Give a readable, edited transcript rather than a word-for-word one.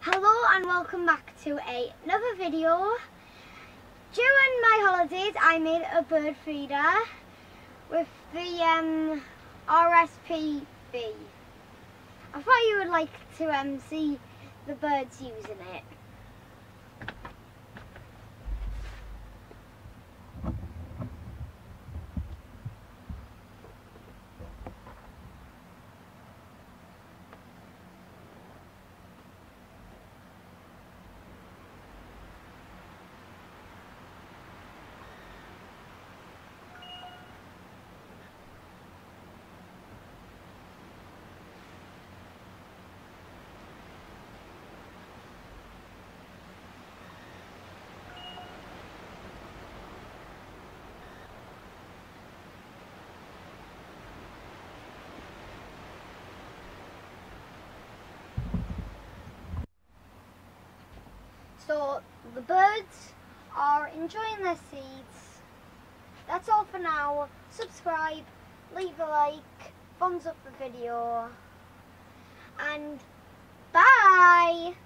Hello and welcome back to another video. During my holidays I made a bird feeder with the RSPB. I thought you would like to see the birds using it. So the birds are enjoying their seeds. That's all for now. Subscribe, leave a like, thumbs up the video, and bye!